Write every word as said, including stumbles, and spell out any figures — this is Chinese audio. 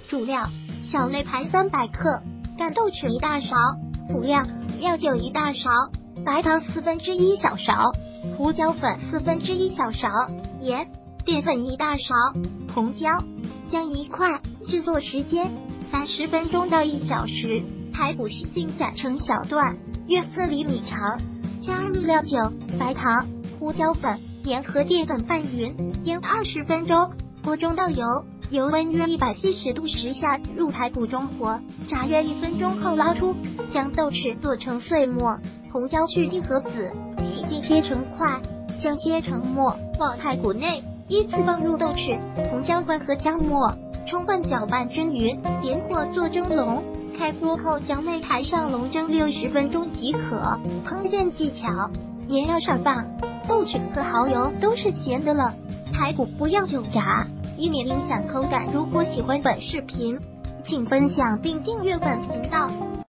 主料：小内排三百克，干豆豉一大勺。辅料：料酒一大勺，白糖四分之一小勺，胡椒粉四分之一小勺，盐、淀粉一大勺，红椒、姜一块。制作时间：三十分钟到一小时。排骨洗净斩成小段，约四厘米长。加入料酒、白糖、胡椒粉、盐和淀粉拌匀，腌二十分钟。锅中倒油，油温约一百七十度时下入排骨中火，炸约一分钟后捞出，将豆豉做成碎末，红椒去蒂和籽，洗净切成块，将切成末往排骨内依次放入豆豉、红椒块和姜末，充分搅拌均匀，点火做蒸笼。开锅后将内排上笼蒸六十分钟即可。烹饪技巧：盐要少放，豆豉和蚝油都是咸的了，排骨不要久炸，以免影响口感。如果喜欢本视频，请分享并订阅本频道。